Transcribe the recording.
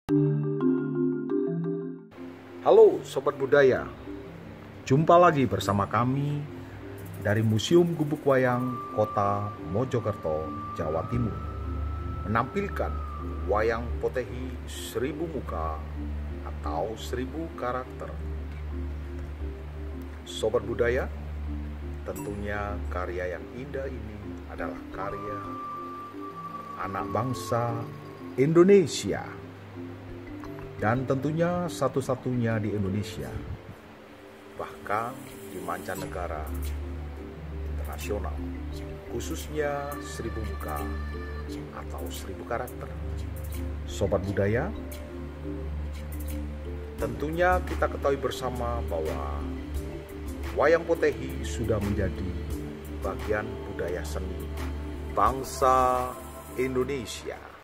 Halo Sobat Budaya, jumpa lagi bersama kami dari Museum Gubuk Wayang Kota Mojokerto, Jawa Timur, menampilkan wayang potehi 1000 muka atau 1000 karakter. Sobat Budaya, tentunya karya yang indah ini adalah karya anak bangsa Indonesia, dan tentunya satu-satunya di Indonesia, bahkan di mancanegara internasional, khususnya 1000 muka atau 1000 karakter. Sobat Budaya, tentunya kita ketahui bersama bahwa wayang potehi sudah menjadi bagian budaya seni bangsa Indonesia.